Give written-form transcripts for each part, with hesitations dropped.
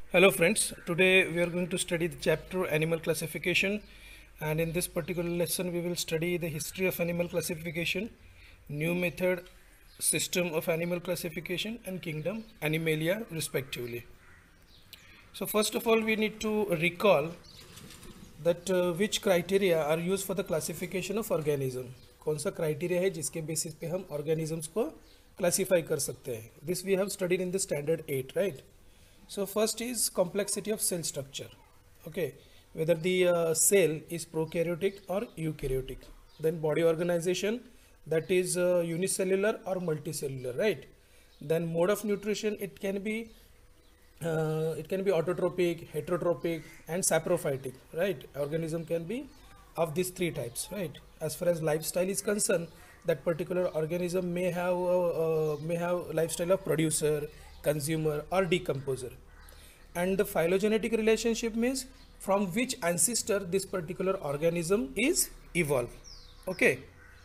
Hello friends, today we are going to study the chapter animal classification, and in this particular lesson we will study the history of animal classification, new method, system of animal classification and kingdom Animalia respectively. So first of all we need to recall that which criteria are used for the classification of organism. कौन सा criteria है जिसके basis पे हम organisms को classify कर सकते हैं. This we have studied in the standard 8, right? So first is complexity of cell structure. Okay, whether the cell is prokaryotic or eukaryotic. Then body organization, that is unicellular or multicellular, right? Then mode of nutrition, it can be autotrophic, heterotrophic and saprophytic, right? Organism can be of these three types, right? As far as lifestyle is concerned, that particular organism may have lifestyle of producer, consumer or decomposer. And the phylogenetic relationship means from which ancestor this particular organism is evolved. Okay,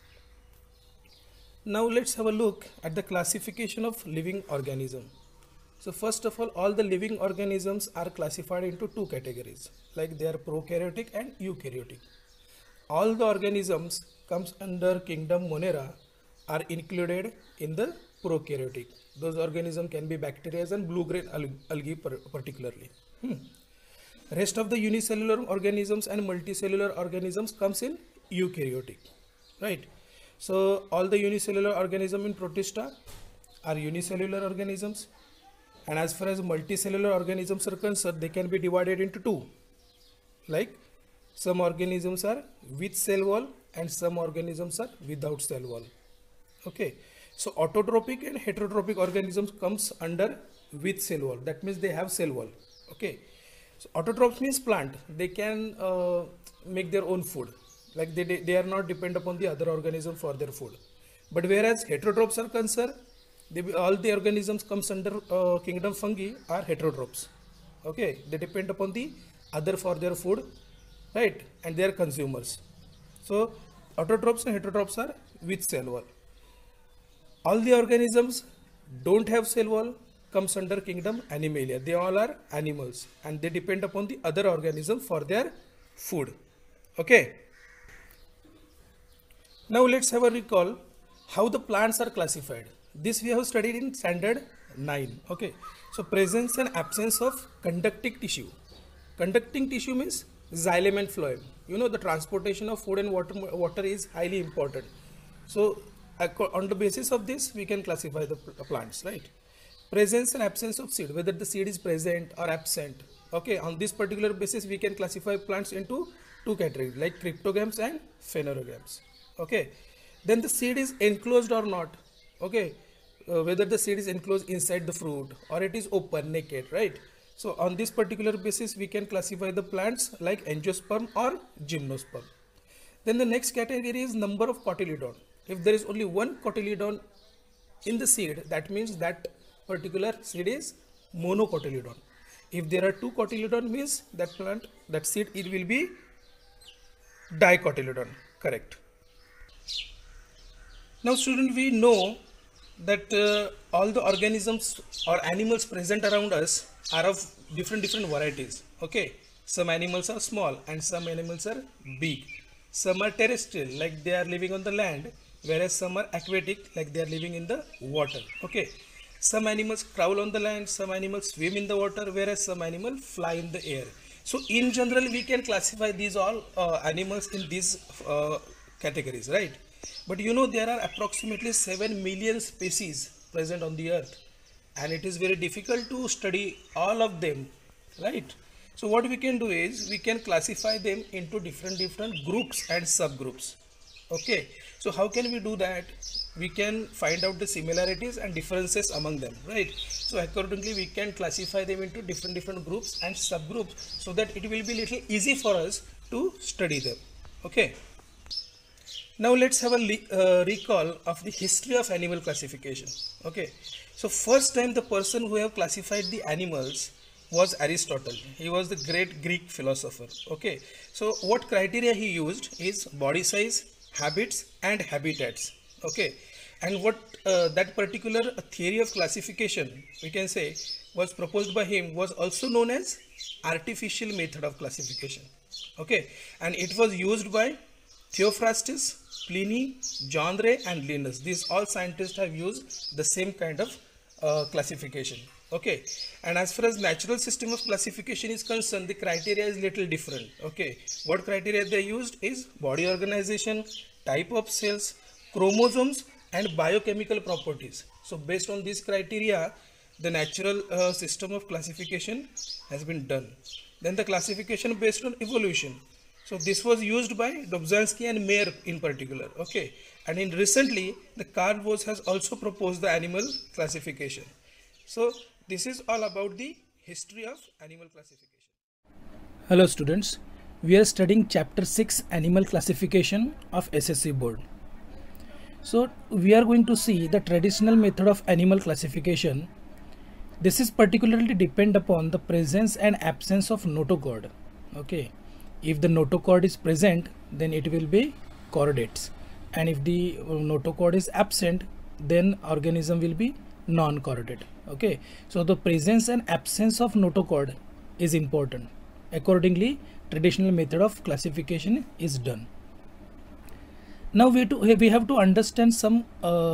now let's have a look at the classification of living organism. So first of all the living organisms are classified into two categories, like they are prokaryotic and eukaryotic. All the organisms comes under kingdom Monera are included in the prokaryotic. Those organisms can be bacteria and blue-green algae particularly. Rest of the unicellular organisms and multicellular organisms comes in eukaryotic, right? So all the unicellular organisms in Protista are unicellular organisms, and as far as multicellular organisms are concerned, they can be divided into two, like some organisms are with cell wall and some organisms are without cell wall. Okay, so autotrophic and heterotrophic organisms comes under with cell wall, that means they have cell wall. Okay, so autotrophs means plant, they can make their own food, like they are not depend upon the other organism for their food. But whereas heterotrophs are concerned, all the organisms comes under kingdom fungi are heterotrophs. Okay, they depend upon the other for their food, right? And they are consumers. So autotrophs and heterotrophs are with cell wall. All the organisms don't have cell wall comes under kingdom Animalia. They all are animals and they depend upon the other organism for their food. Okay, now let's have a recall how the plants are classified. This we have studied in standard 9. Okay, so presence and absence of conducting tissue. Conducting tissue means xylem and phloem. You know, the transportation of food and water is highly important. So on the basis of this we can classify the plants, right? Presence and absence of seed, whether the seed is present or absent. Okay, on this particular basis we can classify plants into two categories, like cryptogams and phanerogams. Okay, then the seed is enclosed or not. Okay, whether the seed is enclosed inside the fruit or it is open naked, right? So on this particular basis we can classify the plants like angiosperm or gymnosperm. Then the next category is number of cotyledon. If there is only one cotyledon in the seed, that means that particular seed is monocotyledon. If there are two cotyledon, means that plant, that seed, it will be dicotyledon. Correct. Now student, we know that all the organisms or animals present around us are of different varieties. Okay, some animals are small and some animals are big. Some are terrestrial, like they are living on the land, whereas some are aquatic, like they are living in the water. Okay, some animals crawl on the land, some animals swim in the water, whereas some animals fly in the air. So in general we can classify these all animals in these categories, right? But you know, there are approximately 7 million species present on the earth and it is very difficult to study all of them, right? So what we can do is we can classify them into different groups and subgroups. Okay, so how can we do that? We can find out the similarities and differences among them, right? So accordingly we can classify them into different groups and subgroups so that it will be little easy for us to study them. Okay, now let's have a recall of the history of animal classification. Okay, so first time the person who have classified the animals was Aristotle. He was the great Greek philosopher. Okay, so what criteria he used is body size, habits and habitats. Okay, and what that particular theory of classification, we can say was proposed by him was also known as artificial method of classification. Okay, and it was used by Theophrastus, Pliny, John Ray, and Linus. These all scientists have used the same kind of classification. Okay, and as far as natural system of classification is concerned, the criteria is little different. Okay, what criteria they used is body organization, type of cells, chromosomes, and biochemical properties. So based on these criteria, the natural system of classification has been done. Then the classification based on evolution. So this was used by Dobzhansky and Mayer in particular. Okay, and in recently the Carl Woese has also proposed the animal classification. So this is all about the history of animal classification. Hello students, we are studying chapter 6 animal classification of SSC board. So we are going to see the traditional method of animal classification. This is particularly depend upon the presence and absence of notochord. Okay, if the notochord is present, then it will be chordates, and if the notochord is absent, then organism will be non-chordate. Okay, so the presence and absence of notochord is important. Accordingly, traditional method of classification is done. Now we have to understand some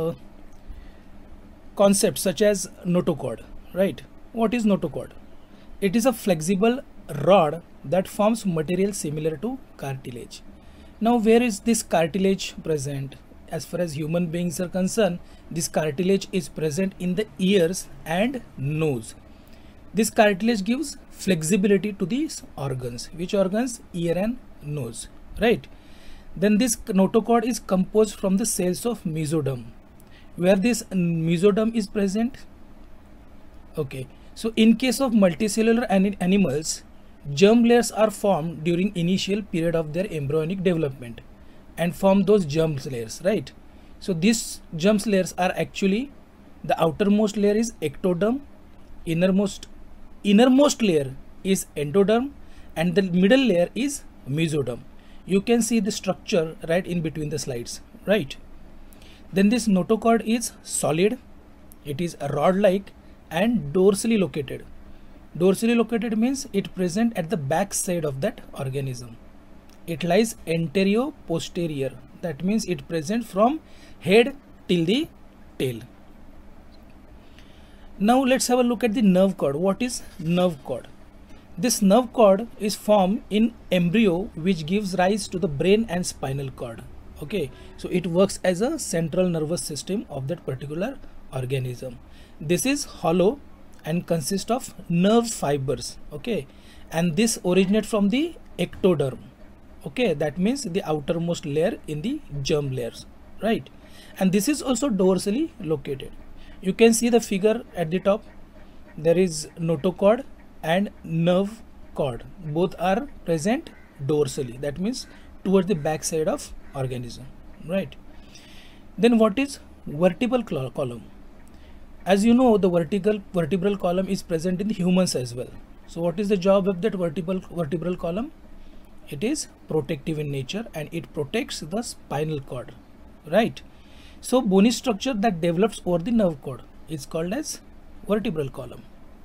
concepts such as notochord. Right? What is notochord? It is a flexible rod that forms material similar to cartilage. Now where is this cartilage present? As far as human beings are concerned, this cartilage is present in the ears and nose. This cartilage gives flexibility to these organs. Which organs? Ear and nose. Right? Then this notochord is composed from the cells of mesoderm. Where this mesoderm is present? Okay, so in case of multicellular animals, germ layers are formed during initial period of their embryonic development and form those germ layers, right? So these germ layers are actually, the outermost layer is ectoderm, innermost layer is endoderm, and the middle layer is mesoderm. You can see the structure right in between the slides, right? Then this notochord is solid, it is rod-like and dorsally located. Dorsally located means it present at the back side of that organism. It lies anterior-posterior. That means it present from head till the tail. Now let's have a look at the nerve cord. What is nerve cord? This nerve cord is formed in embryo, which gives rise to the brain and spinal cord. Okay, so it works as a central nervous system of that particular organism. This is hollow and consists of nerve fibers. Okay, and this originates from the ectoderm. Okay, that means the outermost layer in the germ layers, right? And this is also dorsally located. You can see the figure at the top. There is notochord and nerve cord. Both are present dorsally. That means towards the back side of organism, right? Then what is vertebral column? As you know, the vertebral column is present in the humans as well. So what is the job of that vertebral column? It is protective in nature and it protects the spinal cord, right? So bony structure that develops over the nerve cord is called as vertebral column.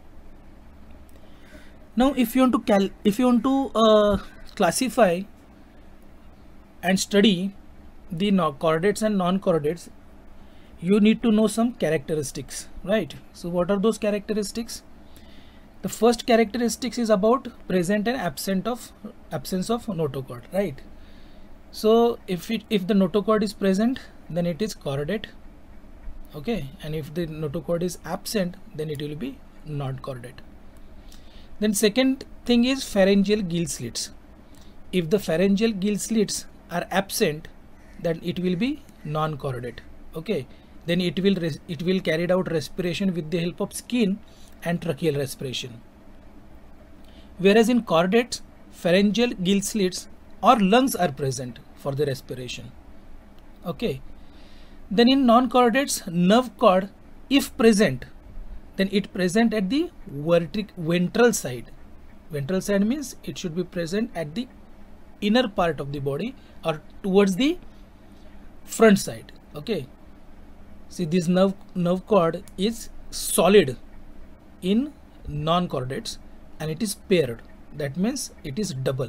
Now if you want to classify and study the chordates and non-chordates, you need to know some characteristics, right? So what are those characteristics? The first characteristics is about present and absence of notochord, right? So if the notochord is present, then it is chordate, okay, and if the notochord is absent, then it will be non-chordate. Then second thing is pharyngeal gill slits. If the pharyngeal gill slits are absent, then it will be non-chordate. Okay, then it will carry out respiration with the help of skin and tracheal respiration. Whereas in chordates, pharyngeal gill slits or lungs are present for the respiration. Okay, then in non-chordates, nerve cord, if present, then it present at the ventral side. Ventral side means it should be present at the inner part of the body or towards the front side. Okay, see, this nerve cord is solid in non-chordates, and it is paired. That means it is double.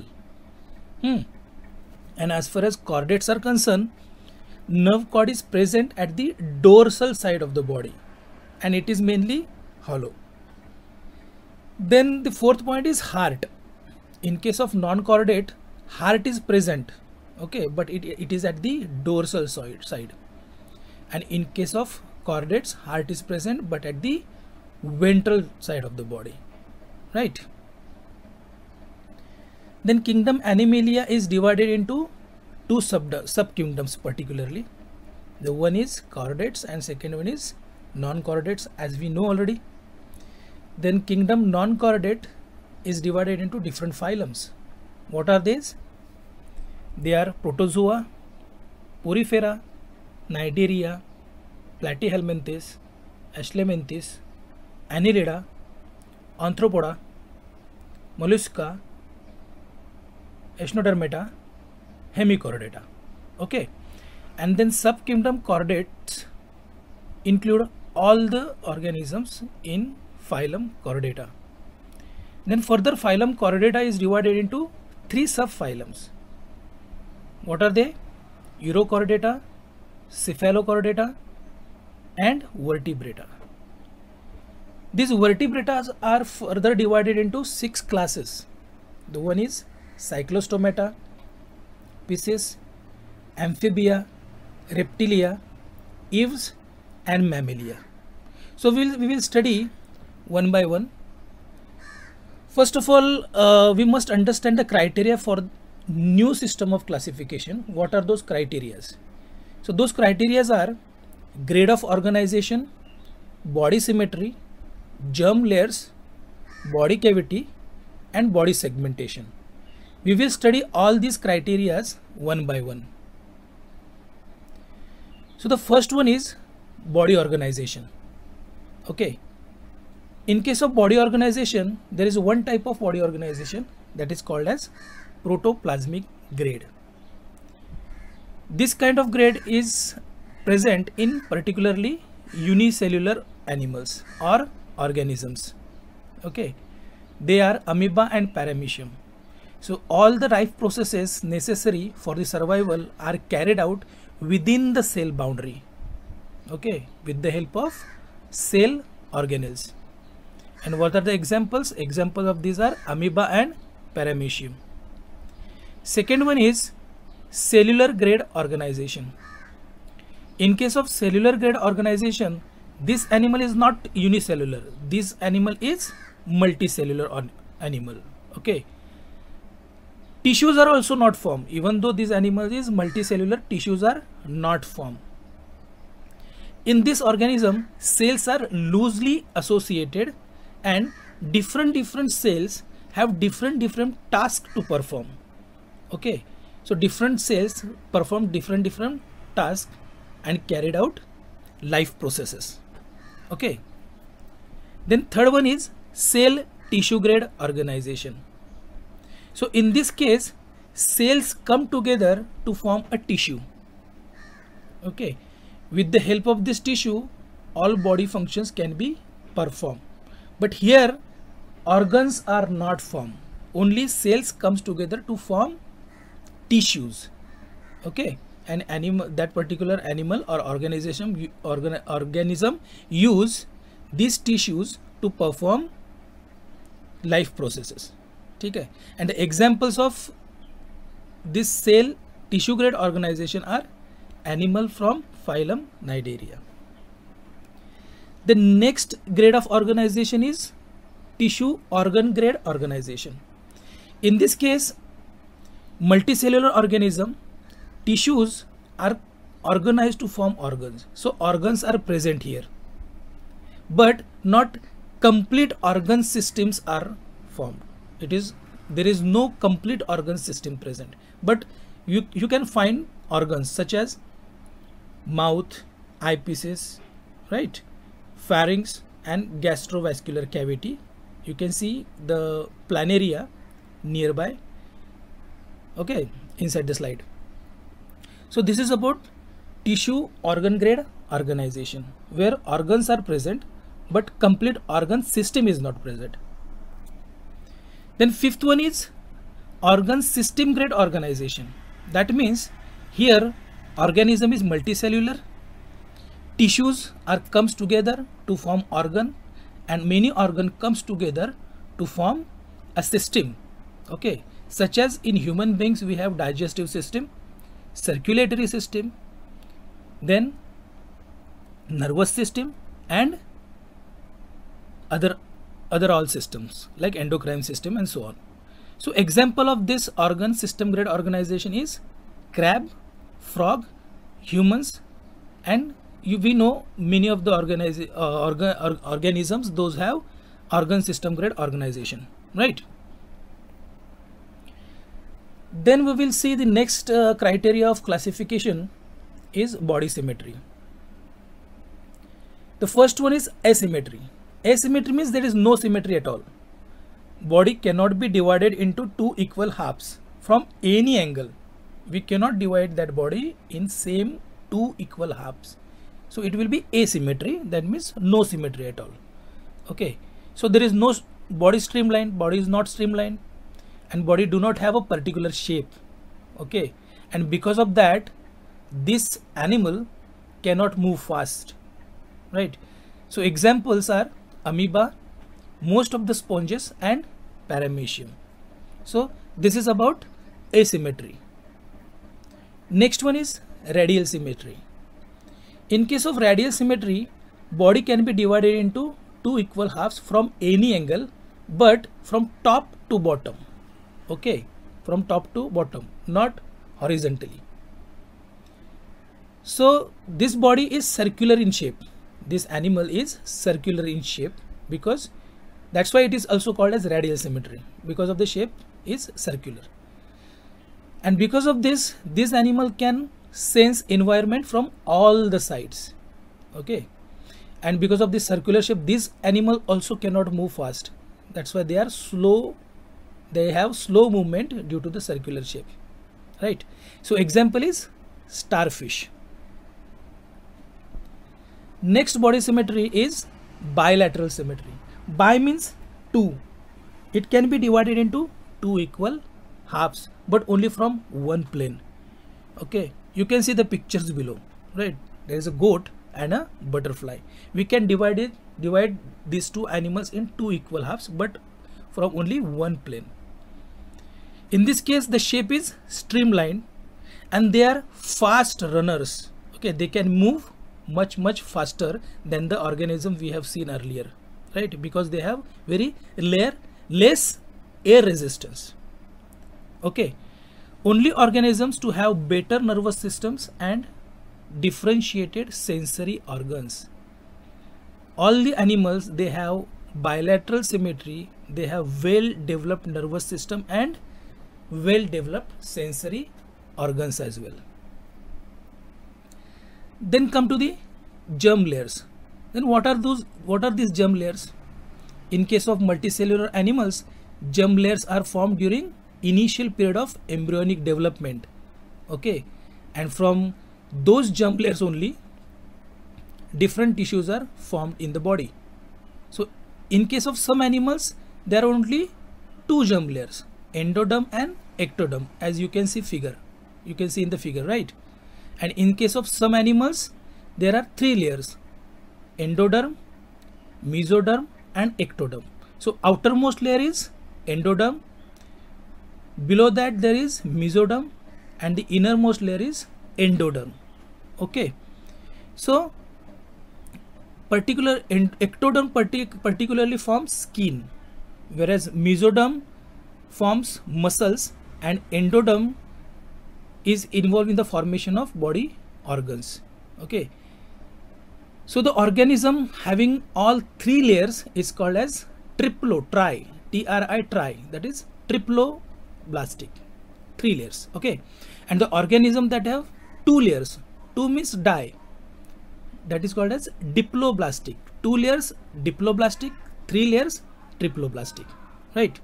And as far as chordates are concerned, nerve cord is present at the dorsal side of the body, and it is mainly hollow. Then the fourth point is heart. In case of non-chordate, heart is present, okay, but it is at the dorsal side. And in case of chordates, heart is present but at the ventral side of the body, right? Then kingdom Animalia is divided into two sub-kingdoms particularly. The one is chordates and second one is non-chordates, as we know already. Then kingdom non-chordate is divided into different phylums. What are these? They are Protozoa, Porifera, Cnidaria, Platyhelminthes, Ashlementhes, Annelida, Arthropoda, Mollusca, Echinodermata, Hemichordata. Okay, and then subkingdom chordates include all the organisms in phylum Chordata. Then further phylum Chordata is divided into three subphylums. What are they? Urochordata, Cephalochordata, and Vertebrata. These vertebrata are further divided into 6 classes. The one is Cyclostomata, Pisces, Amphibia, Reptilia, Eves, and Mammalia. So we will study one by one. First of all, we must understand the criteria for new system of classification. What are those criteria? So those criteria are grade of organization, body symmetry, germ layers, body cavity, and body segmentation. We will study all these criteria one by one. So the first one is body organization. Okay. In case of body organization, there is one type of body organization that is called as protoplasmic grade. This kind of grade is present in particularly unicellular animals or organisms. Okay, they are amoeba and paramecium. So all the life processes necessary for the survival are carried out within the cell boundary. Okay, with the help of cell organelles. And what are the examples? Examples of these are amoeba and paramecium. Second one is cellular grade organization. In case of cellular grade organization, this animal is not unicellular. This animal is multicellular animal. Okay. Tissues are also not formed. Even though this animal is multicellular, tissues are not formed. In this organism, cells are loosely associated and different cells have different tasks to perform. Okay, so different cells perform different tasks and carried out life processes. Okay, then third one is cell tissue grade organization. So in this case, cells come together to form a tissue. Okay, with the help of this tissue, all body functions can be performed. But here, organs are not formed. Only cells comes together to form tissues. Okay, an animal, that particular animal or organism use these tissues to perform life processes. Okay, and the examples of this cell tissue grade organization are animal from phylum Cnidaria. The next grade of organization is tissue organ grade organization. In this case, multicellular organism, tissues are organized to form organs. So organs are present here, but not complete organ systems are formed. There is no complete organ system present, but you can find organs such as mouth, eyepieces, right, pharynx and gastrovascular cavity. You can see the planaria nearby, okay, inside the slide. So this is about tissue organ grade organization, where organs are present but complete organ system is not present. Then fifth one is organ system grade organization. That means here organism is multicellular, tissues are comes together to form organ, and many organ comes together to form a system. Okay, such as in human beings we have digestive system, circulatory system, then nervous system, and other all systems like endocrine system and so on. So example of this organ system grade organization is crab, frog, humans, and we know many of the organisms, those have organ system grade organization, right? Then we will see the next criteria of classification is body symmetry. The first one is asymmetry. Asymmetry means there is no symmetry at all. Body cannot be divided into two equal halves from any angle. We cannot divide that body in same two equal halves. So it will be asymmetry, that means no symmetry at all. Okay, so there is no body streamline, body is not streamlined, and body do not have a particular shape. Okay, and because of that this animal cannot move fast, right? So examples are amoeba, most of the sponges, and paramecium. So this is about asymmetry. Next one is radial symmetry. In case of radial symmetry, body can be divided into two equal halves from any angle, but from top to bottom. Okay, from top to bottom, not horizontally. So this body is circular in shape. This animal is circular in shape, because that's why it is also called as radial symmetry, because of the shape is circular. And because of this animal can sense environment from all the sides. Okay, and because of this circular shape, this animal also cannot move fast. That's why they are slow. They have slow movement due to the circular shape, right? So example is starfish. Next body symmetry is bilateral symmetry. Bi means two. It can be divided into two equal halves, but only from one plane. Okay, you can see the pictures below, right? There is a goat and a butterfly. We can divide these two animals in two equal halves, but from only one plane. In this case the shape is streamlined, and they are fast runners. Okay, they can move much faster than the organism we have seen earlier, right? Because they have very less air resistance. Okay, only organisms to have better nervous systems and differentiated sensory organs. All the animals, they have bilateral symmetry, they have well developed nervous system and well developed sensory organs as well. Then come to the germ layers. Then what are these germ layers? In case of multicellular animals, germ layers are formed during initial period of embryonic development. Okay, and from those germ layers only different tissues are formed in the body. So in case of some animals, there are only two germ layers, endoderm and ectoderm, as you can see in the figure, right? And in case of some animals, there are three layers, endoderm, mesoderm and ectoderm. So outermost layer is endoderm, below that there is mesoderm, and the innermost layer is endoderm. Okay, so ectoderm particularly forms skin, whereas mesoderm forms muscles, and endoderm is involved in the formation of body organs. Okay, so the organism having all three layers is called as tri, that is triploblastic, three layers. Okay, and the organism that have two layers, two means di, that is called as diploblastic. Two layers diploblastic, three layers triploblastic, right?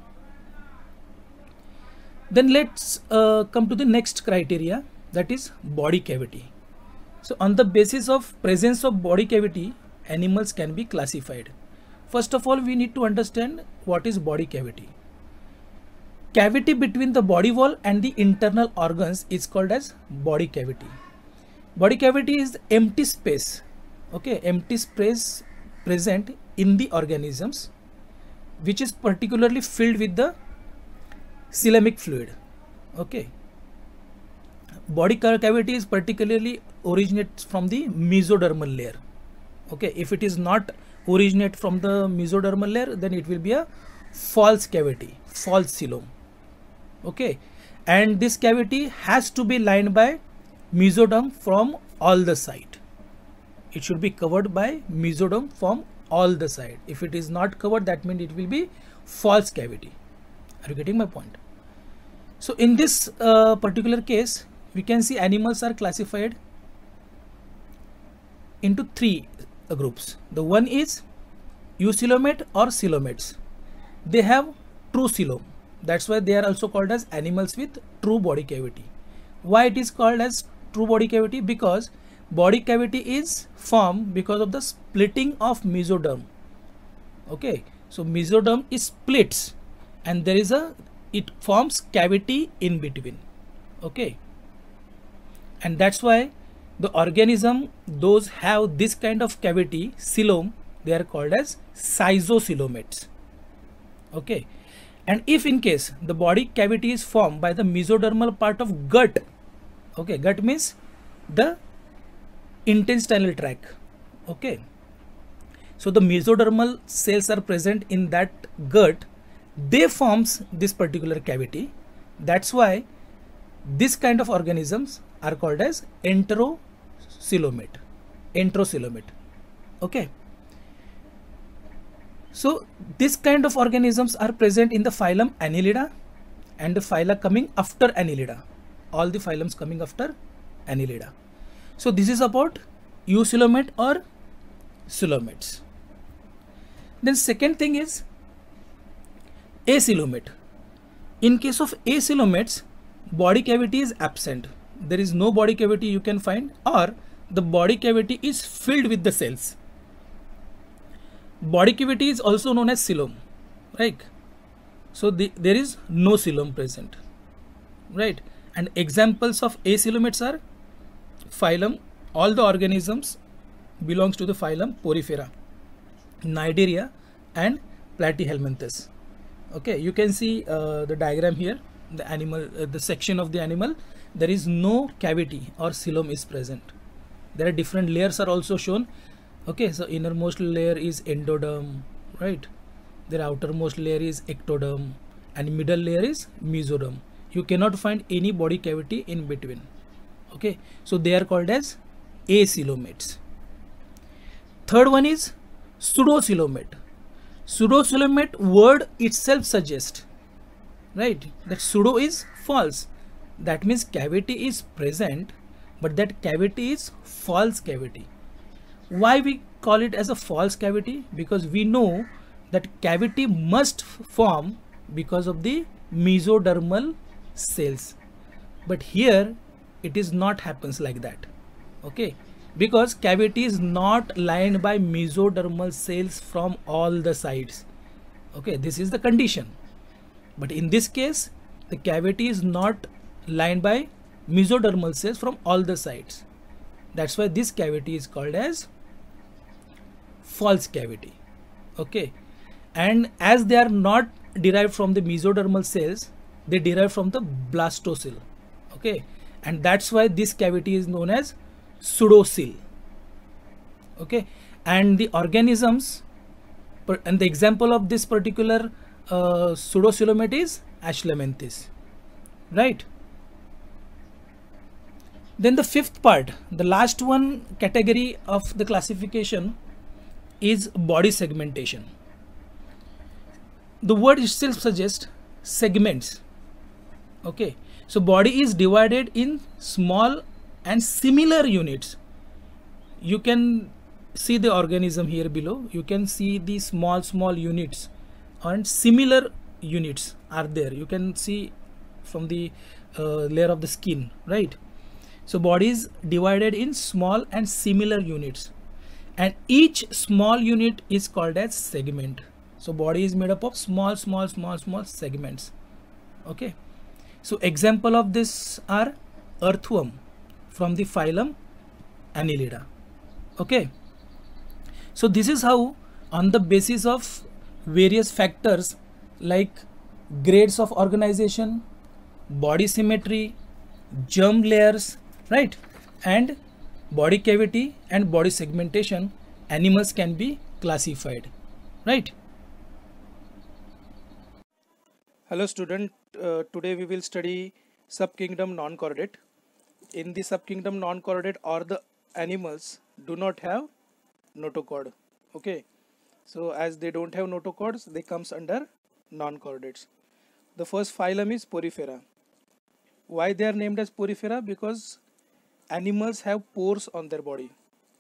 Then let's come to the next criteria, that is body cavity. So on the basis of presence of body cavity, animals can be classified. First of all, we need to understand what is body cavity. Cavity between the body wall and the internal organs is called as body cavity. Body cavity is empty space, okay, empty space present in the organisms, which is particularly filled with the coelomic fluid. Okay, body cavity is particularly originates from the mesodermal layer. Okay, if it is not originate from the mesodermal layer, then it will be a false cavity, false coelom. Okay, and this cavity has to be lined by mesoderm from all the side. It should be covered by mesoderm from all the side. If it is not covered, that means it will be false cavity. Are you getting my point? So in this particular case, we can see animals are classified into three groups. The one is eucoelomate or coelomates. They have true coelom. That's why they are also called as animals with true body cavity. Why it is called as true body cavity? Because body cavity is formed because of the splitting of mesoderm. Okay, so mesoderm is splits and there is it forms cavity in between. Okay, and that's why the organism those have this kind of cavity, coelom, they are called as schizocoelomates. Okay, and if in case the body cavity is formed by the mesodermal part of gut, okay, gut means the intestinal tract. Okay, so the mesodermal cells are present in that gut, they forms this particular cavity. That's why this kind of organisms are called as enterocoelomate. Okay, so this kind of organisms are present in the phylum Annelida and the phyla coming after Annelida. All the phylums coming after Annelida. So this is about eucoelomate or coelomates. Then second thing is acoelomate. In case of acoelomates, body cavity is absent. There is no body cavity you can find, or the body cavity is filled with the cells. Body cavity is also known as coelom, right? So there is no coelom present, right? And examples of acoelomates are phylum, all the organisms belongs to the phylum Porifera, Cnidaria and Platyhelminthes. Okay, you can see the diagram here, the animal, the section of the animal, there is no cavity or coelom is present. There are different layers are also shown. Okay, so innermost layer is endoderm, right? Their outermost layer is ectoderm and middle layer is mesoderm. You cannot find any body cavity in between. Okay, so they are called as acoelomates. Third one is pseudocoelomate. Pseudocoelomate word itself suggests, right, that pseudo is false. That means cavity is present, but that cavity is false cavity. Why we call it as a false cavity? Because we know that cavity must form because of the mesodermal cells, but here it is not happens like that. Okay, because cavity is not lined by mesodermal cells from all the sides. Okay, this is the condition, but in this case the cavity is not lined by mesodermal cells from all the sides. That's why this cavity is called as false cavity. Okay, and as they are not derived from the mesodermal cells, they derive from the blastocele. Okay, and that's why this cavity is known as pseudocele. Okay, and the organisms and the example of this particular pseudocoelomate is Ashlamanthes, right? Then the fifth part, the last one category of the classification is body segmentation. The word itself suggests segments. Okay, so body is divided in small and similar units. You can see the organism here below. You can see the small units and similar units are there. You can see from the layer of the skin, right? So body is divided in small and similar units, and each small unit is called as segment. So body is made up of small segments. Okay, so example of this are earthworm from the phylum Annelida. Okay, so this is how, on the basis of various factors like grades of organization, body symmetry, germ layers, right, and body cavity and body segmentation, animals can be classified, right? Hello student, today we will study subkingdom non-chordate. In the subkingdom non-chordate, or the animals do not have notochord. Okay, so as they don't have notochords, they comes under non-chordates. The first phylum is Porifera. Why they are named as Porifera? Because animals have pores on their body.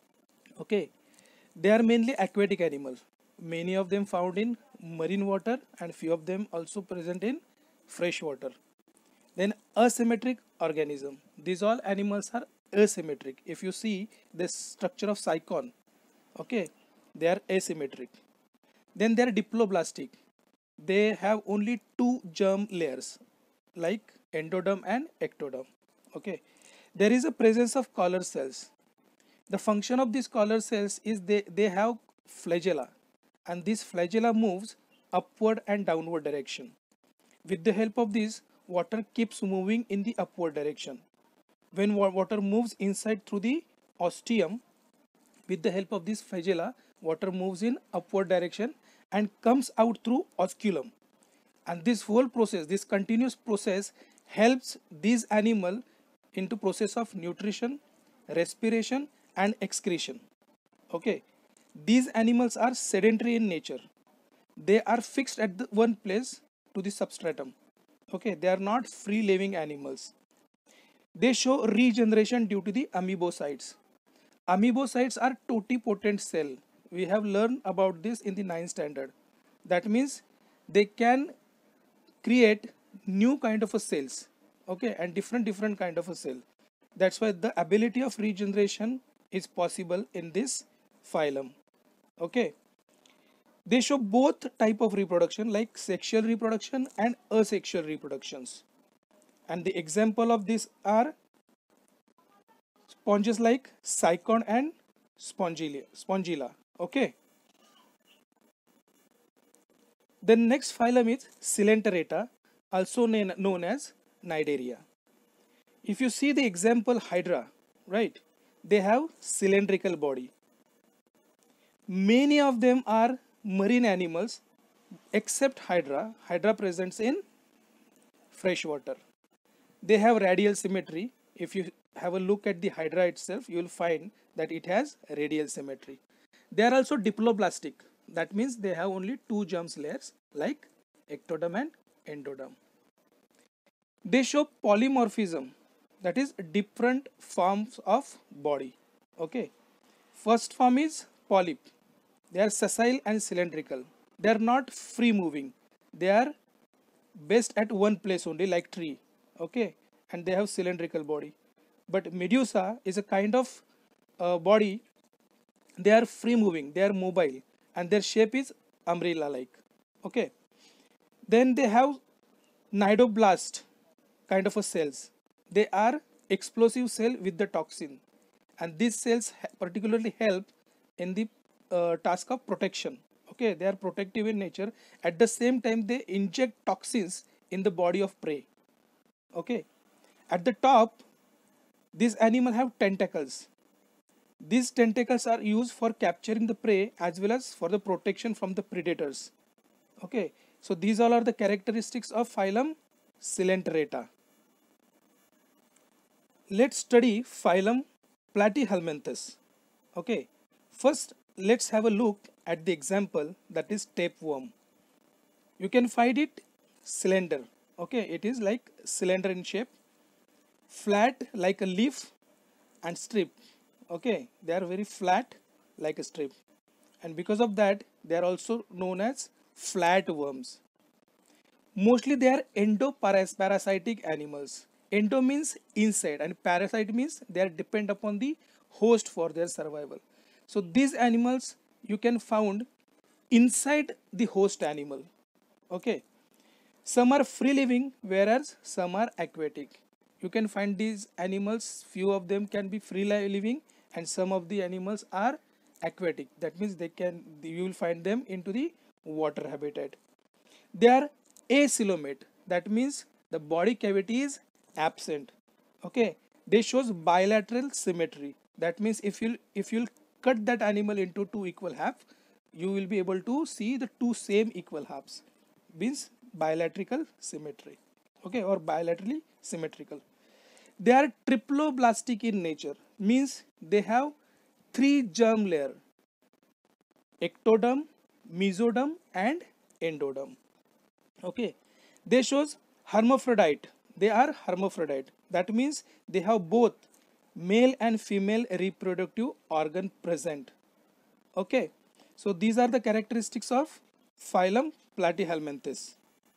Okay, they are mainly aquatic animals. Many of them found in marine water and few of them also present in fresh water. Then asymmetric organism. These all animals are asymmetric. If you see the structure of cycon, okay, they are asymmetric. Then they are diploblastic. They have only two germ layers like endoderm and ectoderm. Okay, there is a presence of collar cells. The function of these collar cells is they have flagella, and this flagella moves upward and downward direction. With the help of this, water keeps moving in the upward direction. When water moves inside through the ostium, with the help of this flagella, water moves in upward direction and comes out through osculum. And this whole process, this continuous process, helps these animal into process of nutrition, respiration and excretion. Okay, these animals are sedentary in nature. They are fixed at the one place to the substratum. Okay, they are not free living animals. They show regeneration due to the amoebocytes. Amoebocytes are totipotent cell. We have learned about this in the 9th standard. That means they can create new kind of a cells, okay, and different kind of a cell. That's why the ability of regeneration is possible in this phylum. Okay, they show both type of reproduction, like sexual reproduction and asexual reproductions. And the example of this are sponges like cycon and spongilla. Okay, the next phylum is Coelenterata, also known as Cnidaria. If you see the example Hydra, right, they have cylindrical body. Many of them are marine animals except Hydra. Hydra presents in fresh water. They have radial symmetry. If you have a look at the Hydra itself, you will find that it has radial symmetry. They are also diploblastic. That means they have only two germ layers like ectoderm and endoderm. They show polymorphism, that is different forms of body. Okay, first form is polyp. They are sessile and cylindrical. They are not free moving. They are based at one place only, like tree. Okay, and they have cylindrical body. But medusa is a kind of body. They are free moving, they are mobile, and their shape is umbrella like. Okay, then they have cnidoblast kind of a cells. They are explosive cell with the toxin, and these cells particularly help in the task of protection. Okay, they are protective in nature. At the same time, they inject toxins in the body of prey. Okay, at the top, these animals have tentacles. These tentacles are used for capturing the prey as well as for the protection from the predators. Okay, so these all are the characteristics of phylum Coelenterata. Let's study phylum Platyhelminthes. Okay, first let's have a look at the example, that is tapeworm. You can find it cylinder. Okay, it is like cylinder in shape, flat like a leaf, and strip. Okay, they are very flat like a strip, and because of that they are also known as flatworms. Mostly they are endoparasitic animals. Endo means inside and parasite means they are depend upon the host for their survival. So these animals you can found inside the host animal. Okay, some are free living whereas some are aquatic. You can find these animals, few of them can be free living and some of the animals are aquatic. That means you will find them into the water habitat. They are acoelomate. That means the body cavity is absent. Okay, they shows bilateral symmetry. That means if you'll cut that animal into two equal half, you will be able to see the two same equal halves. Means bilateral symmetry. Okay, or bilaterally symmetrical. They are triploblastic in nature. Means they have three germ layer: ectoderm, mesoderm, and endoderm. Okay, they shows hermaphrodite. They are hermaphrodite. That means they have both male and female reproductive organ present. Okay, so these are the characteristics of phylum Platyhelminthes.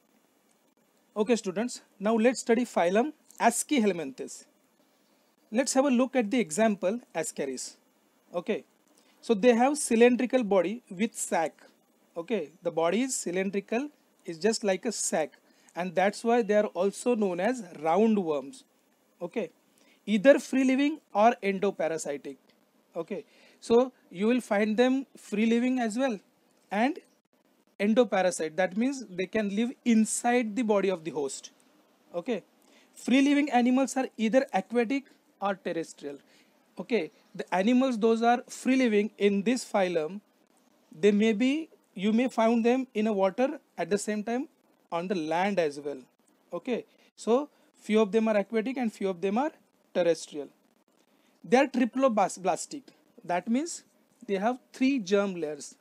Okay students, now let's study phylum Aschelminthes. Let's have a look at the example Ascaris. Okay, so they have cylindrical body with sac. Okay, the body is cylindrical, is just like a sac, and that's why they are also known as roundworms. Okay, either free living or endoparasitic. Okay, so you will find them free living as well and endoparasite. That means they can live inside the body of the host. Okay, free living animals are either aquatic or terrestrial. Okay, the animals those are free living in this phylum, they may be, you may find them in a water at the same time on the land as well. Okay, so few of them are aquatic and few of them are terrestrial. They are triploblastic. That means they have three germ layers: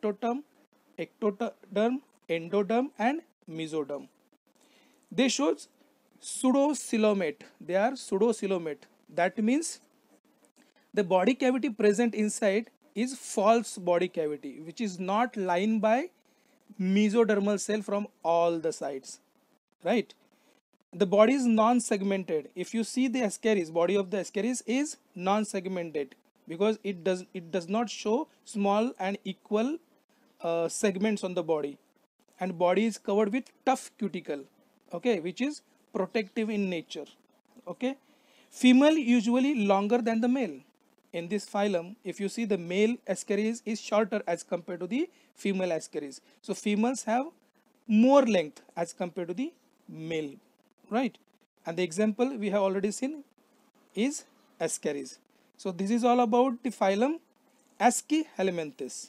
ectoderm, endoderm, and mesoderm. They show pseudocoelomate. They are pseudocoelomate. That means the body cavity present inside is false body cavity, which is not lined by mesodermal cell from all the sides, right? The body is non-segmented. If you see the Ascaris, body of the Ascaris is non-segmented because it does not show small and equal segments on the body, and body is covered with tough cuticle. Okay, which is protective in nature. Okay, female usually longer than the male. In this phylum, if you see, the male Ascaris is shorter as compared to the female Ascaris. So females have more length as compared to the male, right? And the example we have already seen is Ascaris. So this is all about the phylum Aschelminthes.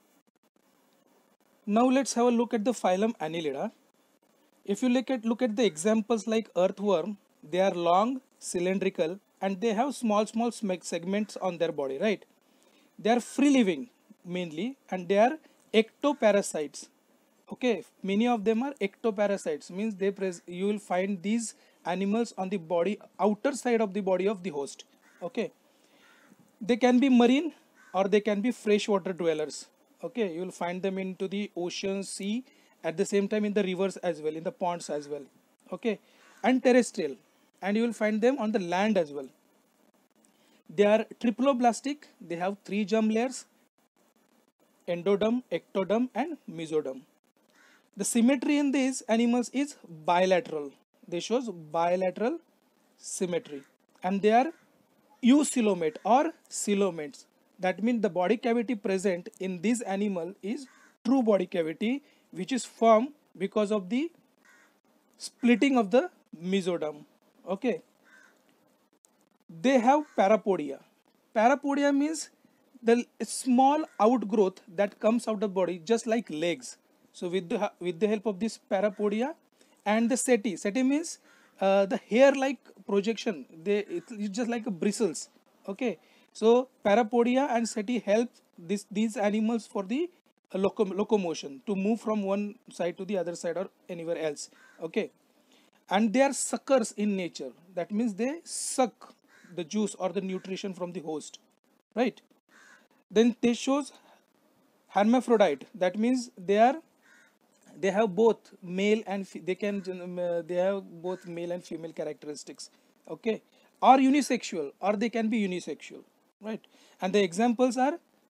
Now let's have a look at the phylum Annelida. If you look at the examples like earthworm, they are long, cylindrical, and they have small segments on their body, right? They are free living mainly, and they are ectoparasites. Okay, many of them are ectoparasites, means you will find these animals on the body, outer side of the body of the host. Okay, they can be marine or they can be freshwater dwellers. Okay, you will find them into the ocean, sea, at the same time in the rivers as well, in the ponds as well. Okay, and terrestrial, and you will find them on the land as well. They are triploblastic. They have three germ layers: endoderm, ectoderm, and mesoderm. The symmetry in these animals is bilateral. They shows bilateral symmetry, and they are eucoelomate or coelomates. That means the body cavity present in this animal is true body cavity, which is formed because of the splitting of the mesoderm. Okay, they have parapodia. Parapodia means the small outgrowth that comes out of the body, just like legs. So with the help of this parapodia and the setae means the hair-like projection. It's just like a bristles. Okay, so parapodia and setae help these animals for the locomotion, to move from one side to the other side or anywhere else. Okay, and they are suckers in nature. That means they suck the juice or the nutrition from the host, right? Then they shows hermaphrodite. That means they have both male and they have both male and female characteristics. Okay, or unisexual, or they can be unisexual, right? And the examples are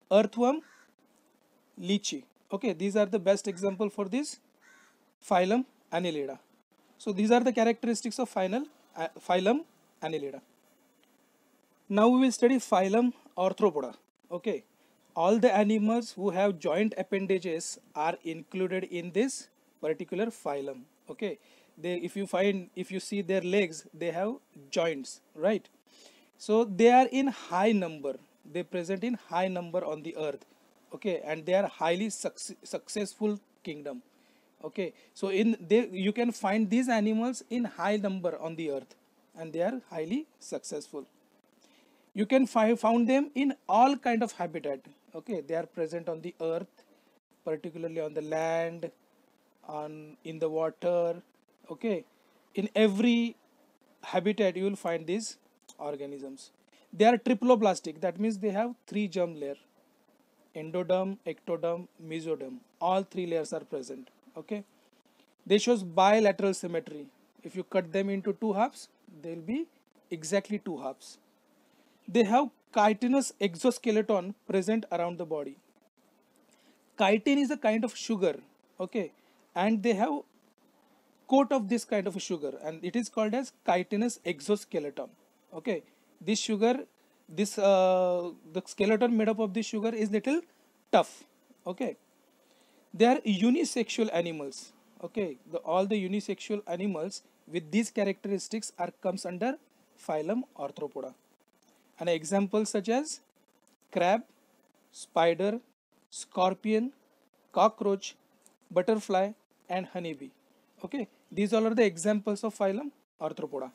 earthworm, lychee. Okay, these are the best example for this phylum Annelida. So these are the characteristics of phylum Annelida. Now we will study phylum Arthropoda. Okay, all the animals who have joint appendages are included in this particular phylum. Okay, if you see their legs, they have joints, right? So they are in high number. They present in high number on the earth. Okay, and they are highly successful kingdom. Okay, so you can find these animals in high number on the earth, and they are highly successful. You can found them in all kind of habitat. Okay, they are present on the earth, particularly on the land, on in the water. Okay, in every habitat you will find these organisms. They are triploblastic, that means they have three germ layer: endoderm, ectoderm, mesoderm. All three layers are present. Okay, they shows bilateral symmetry. If you cut them into two halves, they will be exactly two halves. They have chitinous exoskeleton present around the body. Chitin is a kind of sugar, okay, and they have coat of this kind of sugar, and it is called as chitinous exoskeleton. Okay, this sugar, the skeleton made up of this sugar is little tough. Okay, they are unisexual animals. Okay, all the unisexual animals with these characteristics are comes under phylum Arthropoda. And examples such as crab, spider, scorpion, cockroach, butterfly, and honeybee. Okay, these all are the examples of phylum Arthropoda.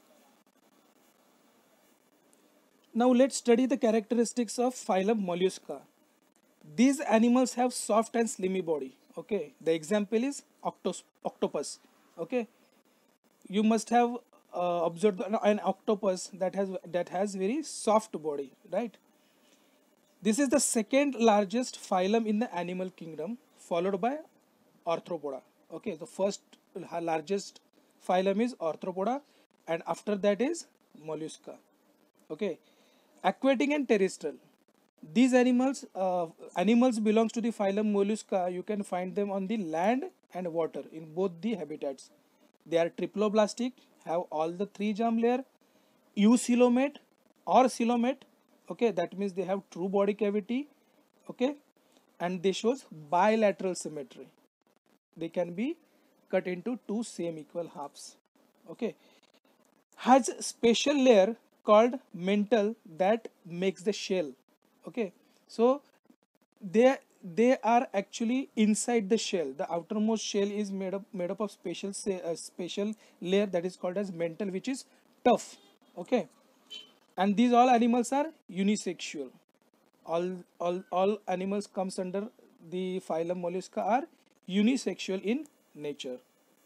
Now let's study the characteristics of phylum Mollusca. These animals have soft and slimy body. Okay, the example is octopus. Okay, you must have observed an octopus that has very soft body, right? This is the second largest phylum in the animal kingdom, followed by Arthropoda. Okay, the first largest phylum is Arthropoda, and after that is Mollusca. Okay, aquatic and terrestrial. These animals belongs to the phylum Mollusca. You can find them on the land and water in both the habitats. They are triploblastic, have all the three germ layer, eucoelomate or coelomate. Okay, that means they have true body cavity. Okay, and they shows bilateral symmetry. They can be cut into two same equal halves. Okay, has special layer called mantle that makes the shell. Okay, so they are actually inside the shell. The outermost shell is made up of special layer that is called as mantle, which is tough. Okay, and these all animals are unisexual. All animals comes under the phylum Mollusca are unisexual in nature.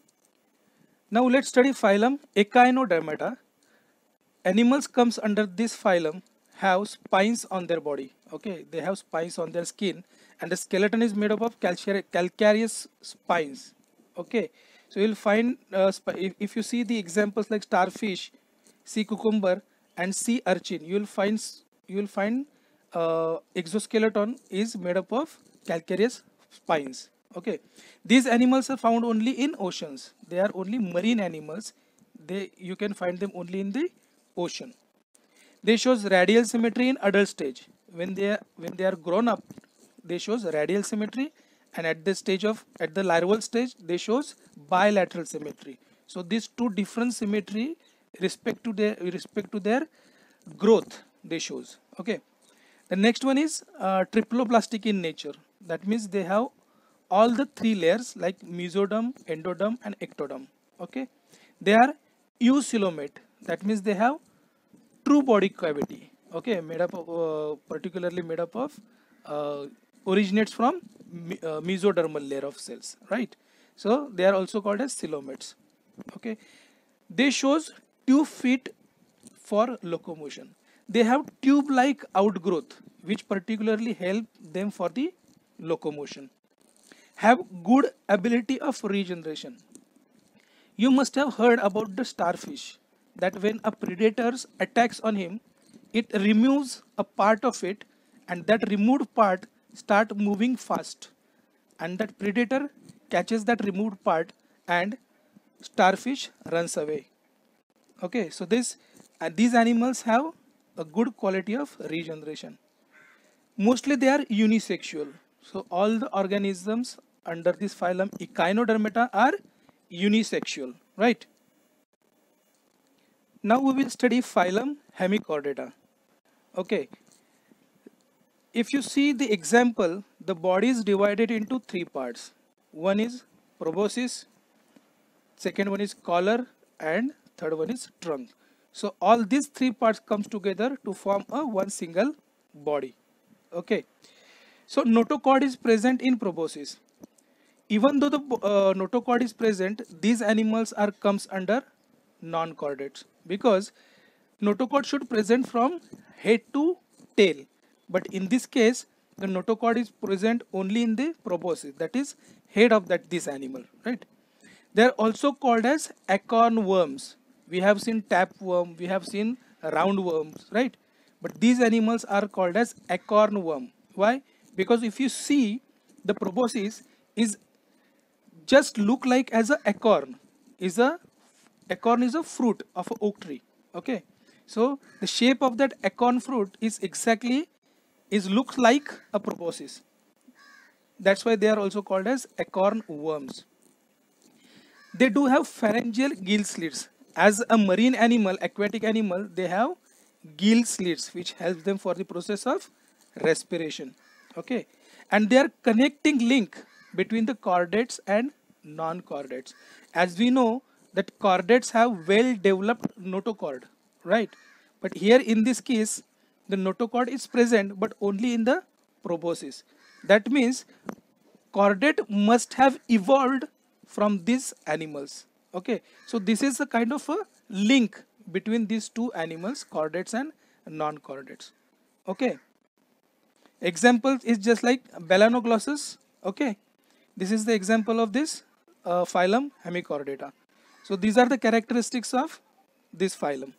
Now let's study phylum Echinodermata. Animals comes under this phylum have spines on their body. Okay, they have spines on their skin, and the skeleton is made up of calcareous spines. Okay, so you'll find if you see the examples like starfish, sea cucumber, and sea urchin, you will find exoskeleton is made up of calcareous spines. Okay, these animals are found only in oceans. They are only marine animals. You can find them only in the ocean. They shows radial symmetry in adult stage. When they are grown up, they shows radial symmetry, and at the larval stage they shows bilateral symmetry. So these two different symmetry respect to their growth they shows. Okay, the next one is triploblastic in nature. That means they have all the three layers like mesoderm, endoderm, and ectoderm. Okay, they are eucoelomate. That means they have true body cavity. Okay, made up of, particularly made up of originates from mesodermal layer of cells, right? So they are also called as coelomates. Okay, they shows 2 feet for locomotion. They have tube-like outgrowth which particularly help them for the locomotion. Have good ability of regeneration. You must have heard about the starfish, that when a predator attacks on him, it removes a part of it, and that removed part start moving fast, and that predator catches that removed part and starfish runs away. Okay, so these animals have a good quality of regeneration. Mostly they are unisexual. So all the organisms under this phylum Echinodermata are unisexual, right? Now we will study phylum Hemichordata. Okay, if you see the example, the body is divided into three parts. One is proboscis, second one is collar, and third one is trunk. So all these three parts comes together to form a one single body. Okay, so notochord is present in proboscis. Even though the notochord is present, these animals are comes under non-chordates, because notochord should present from head to tail, but in this case the notochord is present only in the proboscis, that is head of this animal, right? They are also called as acorn worms. We have seen tapeworm, we have seen roundworms, right? But these animals are called as acorn worm. Why? Because if you see, the proboscis is just look like as a acorn. Acorn is a fruit of an oak tree. Okay, so the shape of that acorn fruit is looks like a proboscis. That's why they are also called as acorn worms. They do have pharyngeal gill slits. As a marine animal, aquatic animal, they have gill slits which helps them for the process of respiration. Okay, and they are connecting link between the chordates and non-chordates. As we know that chordates have well developed notochord, right? But here in this case, the notochord is present but only in the proboscis. That means chordate must have evolved from these animals. Okay, so this is a kind of a link between these two animals, chordates and non-chordates. Okay, example is just like Balanoglossus. Okay, this is the example of this phylum Hemichordata. So these are the characteristics of this phylum.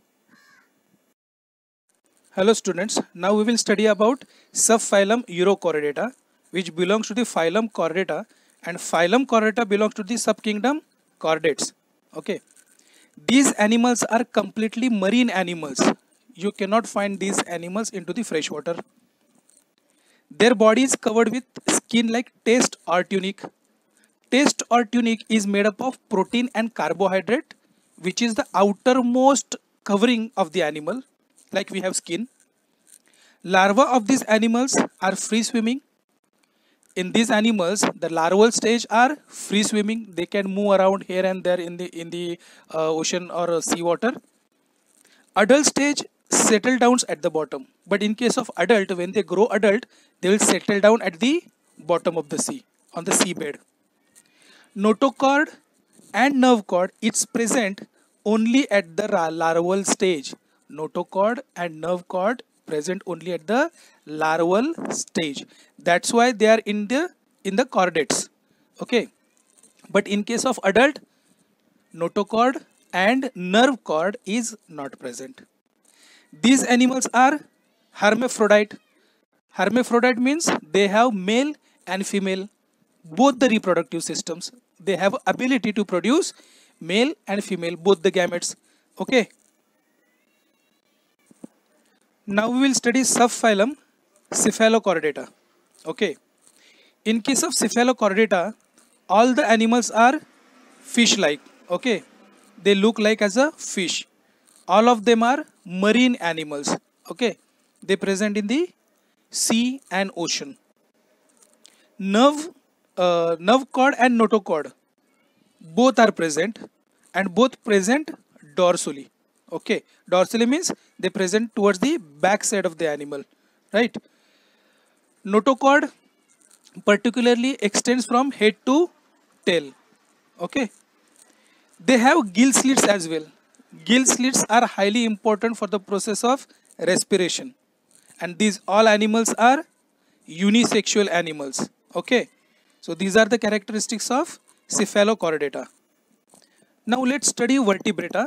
Hello students, now we will study about subphylum Urochordata, which belongs to the phylum Chordata, and phylum Chordata belongs to the subkingdom Chordates. Okay, these animals are completely marine animals. You cannot find these animals into the freshwater. Their body is covered with skin like taste or tunic. Taste or tunic is made up of protein and carbohydrate, which is the outermost covering of the animal, like we have skin. Larvae of these animals are free swimming. In these animals, the larval stage are free swimming. They can move around here and there in the ocean or seawater. Adult stage settle down at the bottom, but in case of adult, when they grow adult, they will settle down at the bottom of the sea, on the seabed. Notochord and nerve cord is present only at the larval stage. Notochord and nerve cord present only at the larval stage. That's why they are in the chordates. Okay, but in case of adult, notochord and nerve cord is not present. These animals are hermaphrodite. Hermaphrodite means they have male and female, both the reproductive systems. They have ability to produce male and female, both the gametes. Okay. Now we will study subphylum Cephalochordata. Okay. In case of Cephalochordata, all the animals are fish-like. Okay. They look like as a fish. All of them are marine animals. Okay. They present in the sea and ocean. Nerve cord and notochord both are present, and both present dorsally. Okay, dorsally means they present towards the back side of the animal, right? Notochord particularly extends from head to tail. Okay, they have gill slits as well. Gill slits are highly important for the process of respiration, and these all animals are unisexual animals. Okay, so these are the characteristics of Cephalochordata. Now let's study vertebrata.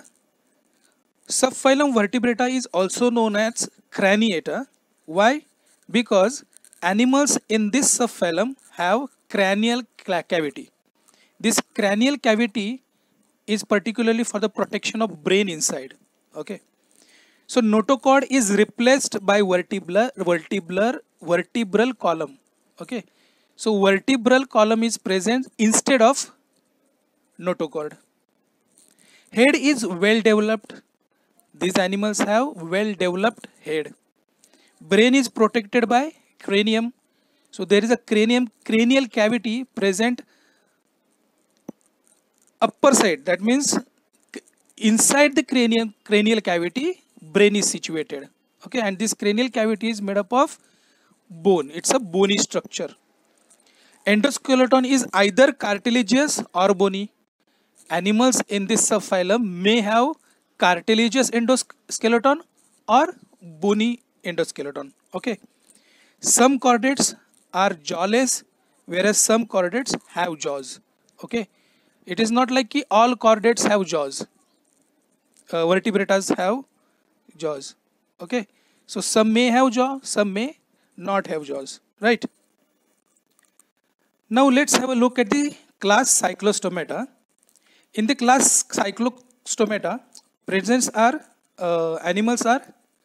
Subphylum vertebrata is also known as Craniata. Why? Because animals in this subphylum have cranial cavity. This cranial cavity is particularly for the protection of brain inside. Okay. So notochord is replaced by vertebral column. Okay. So vertebral column is present instead of notochord. Head is well developed. These animals have well developed head. Brain is protected by cranium. So there is a cranial cavity present upper side. That means inside the cranial cavity, brain is situated. Okay, and this cranial cavity is made up of bone. It's a bony structure. Endoskeleton is either cartilaginous or bony. Animals in this subphylum may have cartilaginous endoskeleton or bony endoskeleton. Okay. Some chordates are jawless, whereas some chordates have jaws. Okay. It is not like all chordates have jaws. Vertebrates have jaws. Okay. So some may have jaw, some may not have jaws. Right. Now let's have a look at the class Cyclostomata. In the class Cyclostomata, animals are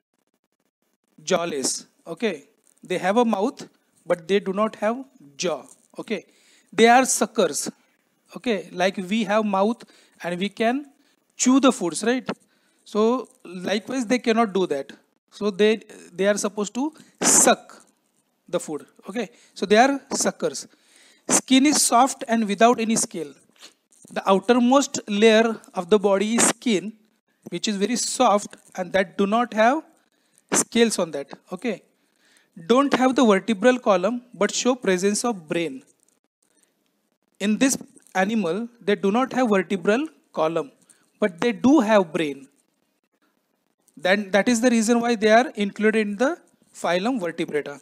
jawless. Okay, they have a mouth, but they do not have jaw. Okay, they are suckers. Okay, like we have mouth and we can chew the foods, right? So likewise, they cannot do that. So they are supposed to suck the food. Okay, so they are suckers. Skin is soft and without any scale. The outermost layer of the body is skin, which is very soft and that do not have scales on that. Okay, don't have the vertebral column but show presence of brain. In this animal, they do not have vertebral column, but they do have brain. Then that is the reason why they are included in the phylum Vertebrata.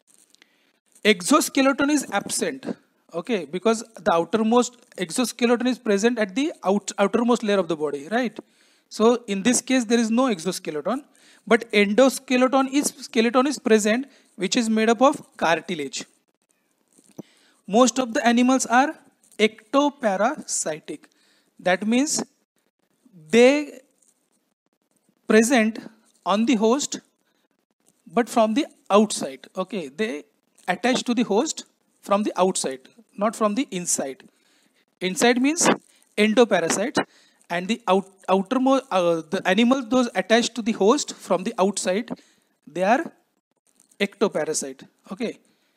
Exoskeleton is absent. Okay, because the outermost exoskeleton is present at the outermost layer of the body, right? So in this case, there is no exoskeleton, but skeleton is present, which is made up of cartilage. Most of the animals are ectoparasitic. That means they present on the host, but from the outside. Okay, they attach to the host from the outside, not from the inside. Inside means endoparasites, and the outermost the animals those attached to the host from the outside, they are ectoparasite. Okay.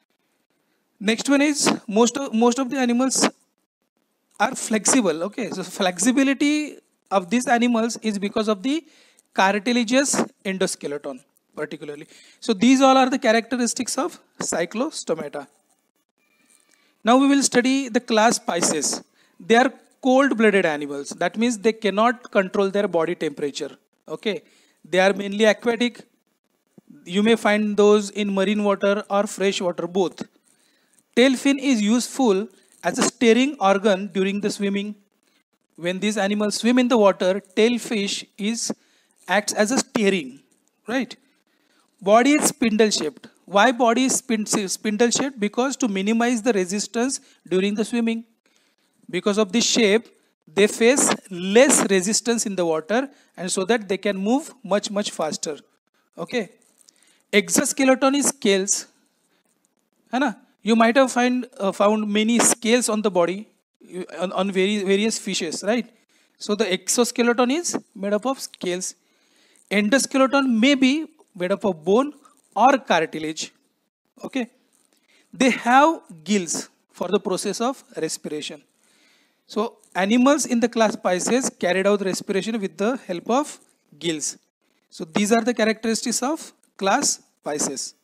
Next one is most of the animals are flexible. Okay, so flexibility of these animals is because of the cartilaginous endoskeleton particularly. So these all are the characteristics of Cyclostomata. Now we will study the class Pisces. They are cold-blooded animals. That means they cannot control their body temperature. Okay, they are mainly aquatic. You may find those in marine water or fresh water both. Tail fin is useful as a steering organ during the swimming. When these animals swim in the water, tail fish acts as a steering, right? Body is spindle shaped. Why body is spindle shaped? Because to minimize the resistance during the swimming. Because of this shape, they face less resistance in the water, and so that they can move much faster. Okay. Exoskeleton is scales. You might have found many scales on the body on various fishes, right? So the exoskeleton is made up of scales. Endoskeleton may be made up of bone or cartilage. Okay. They have gills for the process of respiration. So animals in the class Pisces carried out respiration with the help of gills. So these are the characteristics of class Pisces.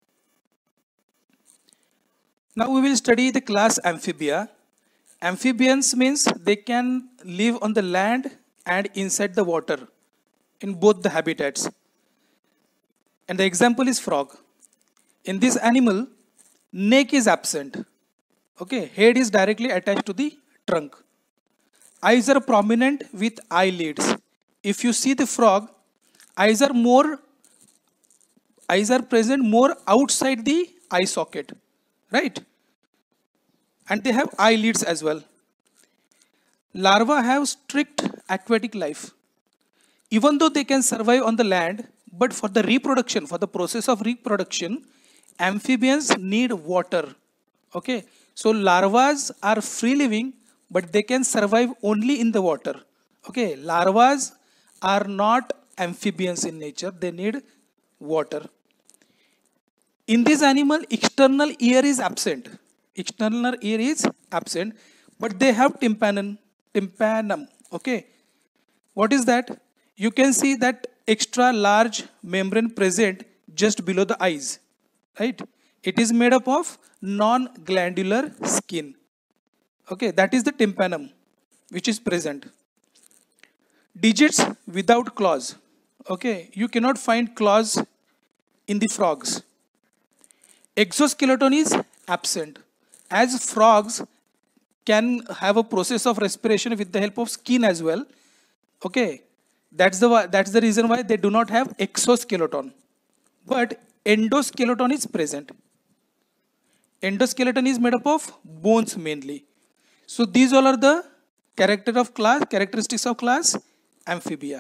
Now we will study the class Amphibia. Amphibians means they can live on the land and inside the water in both the habitats. And the example is frog. In this animal, neck is absent. Okay, head is directly attached to the trunk. Eyes are prominent with eyelids. If you see the frog, eyes are present more outside the eye socket, right? And they have eyelids as well. Larvae have strict aquatic life. Even though they can survive on the land, but for the reproduction, for the process of reproduction, amphibians need water. Okay, so larvae are free living, but they can survive only in the water. Okay, larvae are not amphibians in nature, they need water. In this animal, external ear is absent. External ear is absent, but they have tympanum. Okay, what is that? You can see that extra large membrane present just below the eyes, right? It is made up of non-glandular skin. Okay, that is the tympanum which is present. Digits without claws. Okay, you cannot find claws in the frogs. Exoskeleton is absent. As frogs can have a process of respiration with the help of skin as well. Okay, that's the reason why they do not have exoskeleton. But endoskeleton is present. Endoskeleton is made up of bones mainly. So these all are the characteristics of class Amphibia.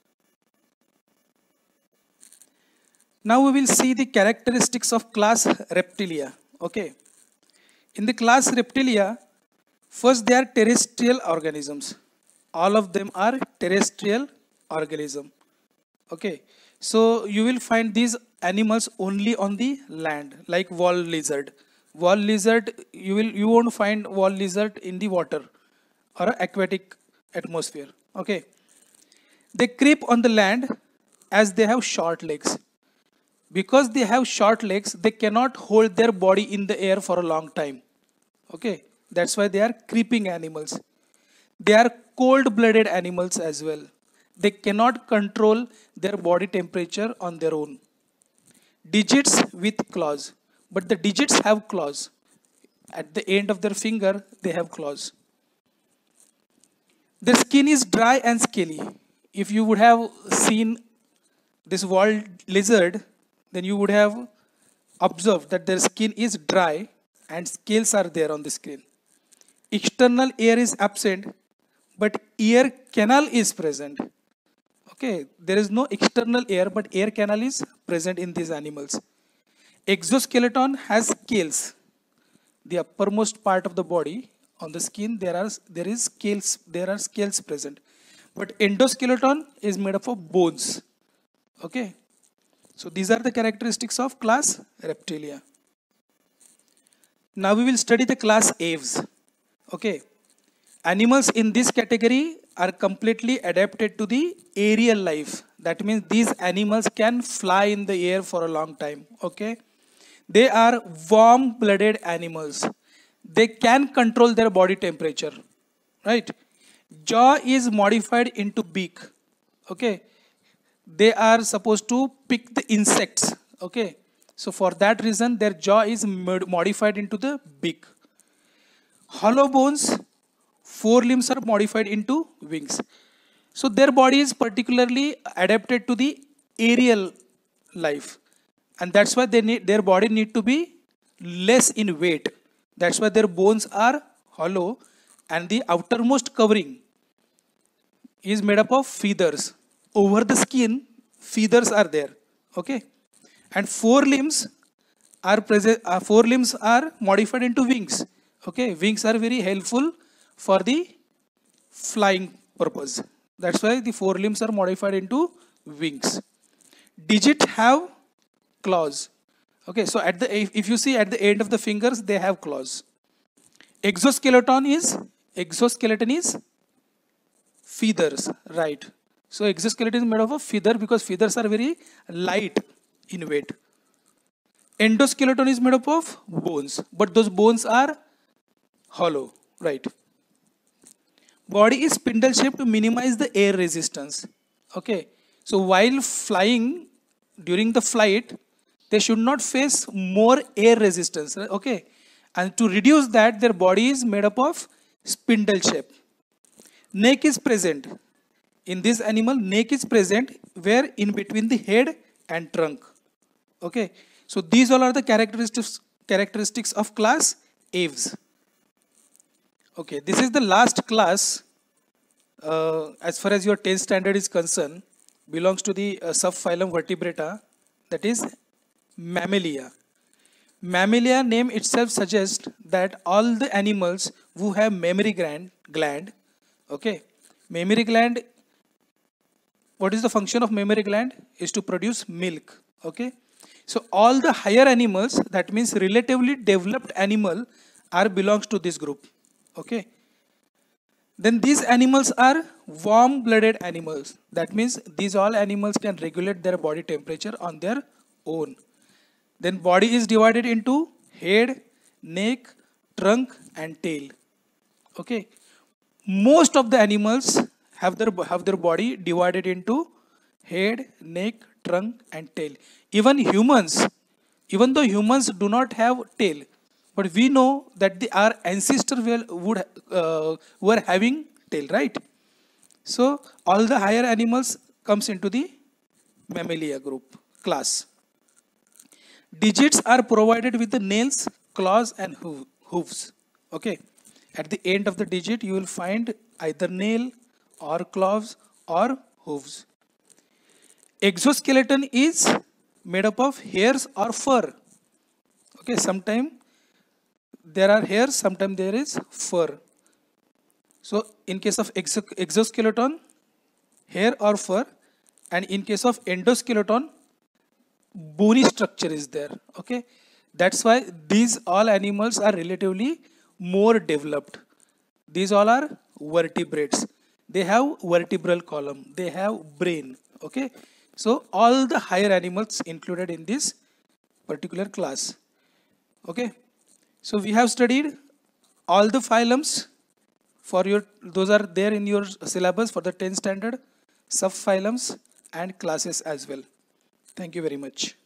Now we will see the characteristics of class Reptilia. Okay. In the class Reptilia, first they are terrestrial organisms. All of them are terrestrial organism. Okay. So you will find these animals only on the land, like wall lizard. Wall lizard, you won't find wall lizard in the water or aquatic atmosphere. Okay. They creep on the land as they have short legs. Because they have short legs, they cannot hold their body in the air for a long time. Okay, that's why they are creeping animals. They are cold-blooded animals as well. They cannot control their body temperature on their own. Digits with claws. But the digits have claws. At the end of their finger, they have claws. Their skin is dry and scaly. If you would have seen this wall lizard, then you would have observed that their skin is dry and scales are there on the skin. External air is absent, but ear canal is present. Okay, there is no external air, but air canal is present in these animals. Exoskeleton has scales. The uppermost part of the body on the skin, there are scales present. But endoskeleton is made up of bones. Okay. So these are the characteristics of class Reptilia. Now we will study the class Aves. Okay. Animals in this category are completely adapted to the aerial life. That means these animals can fly in the air for a long time. Okay. They are warm-blooded animals. They can control their body temperature. Right. Jaw is modified into beak. Okay. They are supposed to pick the insects. Okay. So for that reason, their jaw is modified into the beak. Hollow bones, forelimbs are modified into wings. So their body is particularly adapted to the aerial life. And that's why their body need to be less in weight. That's why their bones are hollow and the outermost covering is made up of feathers. Over the skin, feathers are there. Okay. And forelimbs are modified into wings. Okay. Wings are very helpful for the flying purpose. That's why the forelimbs are modified into wings. Digits have claws. Okay. So if you see at the end of the fingers, they have claws. Exoskeleton is feathers. Right. So exoskeleton is made of a feather because feathers are very light in weight. Endoskeleton is made up of bones, but those bones are hollow, right? Body is spindle shaped to minimize the air resistance. Okay, so while flying, during the flight, they should not face more air resistance. Okay, and to reduce that, their body is made up of spindle shape. Neck is present. In this animal, neck is present where in between the head and trunk. Okay. So these all are the characteristics of class Aves. Okay, this is the last class as far as your 10th standard is concerned, belongs to the subphylum Vertebrata, that is Mammalia. Mammalia name itself suggests that all the animals who have mammary gland, okay, mammary gland, what is the function of mammary gland? Is to produce milk, okay. So all the higher animals, that means relatively developed animal, are belongs to this group, okay. Then these animals are warm-blooded animals. That means these all animals can regulate their body temperature on their own. Then body is divided into head, neck, trunk and tail. Okay. Most of the animals have their body divided into head, neck, trunk and tail. Even humans, even though humans do not have tail, but we know that our ancestors were having tail, right? So all the higher animals comes into the Mammalia group class. Digits are provided with the nails, claws and hooves. Okay. At the end of the digit, you will find either nail or claws or hooves. Exoskeleton is made up of hairs or fur. Okay, sometimes there are hairs, sometimes there is fur. So in case of exoskeleton, hair or fur, and in case of endoskeleton, bony structure is there. Okay, that's why these all animals are relatively more developed. These all are vertebrates. They have vertebral column. They have brain. Okay, so all the higher animals included in this particular class. Okay, so we have studied all the phylums for your, those are there in your syllabus for the 10th standard, subphylums and classes as well. Thank you very much.